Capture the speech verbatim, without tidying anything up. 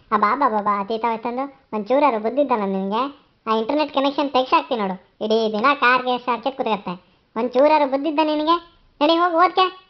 ಆ ಬಾಬಾ ಬಾಬಾ ಅತೀತ ವಯಸ್ಸಂದು ಒಂದು ಚೂರಾರು ಬುದ್ಧಿದ್ದಲ್ಲ ನಿನಗೆ. ಆ ಇಂಟರ್ನೆಟ್ ಕನೆಕ್ಷನ್ ತೆಗ್ಸಾಕ್ತಿ ನೋಡು, ಇಡೀ ದಿನ ಕಾರ್ಗೆ ಸಾರ್ಕೆತ್ ಕೂತ್ಕತ್ತೆ. ಒಂದು ಚೂರಾರು ಬುದ್ಧಿದ್ದ ನಿನಗೆ? ನಡಿ ಹೋಗಿ ಓದ್ಕೆ.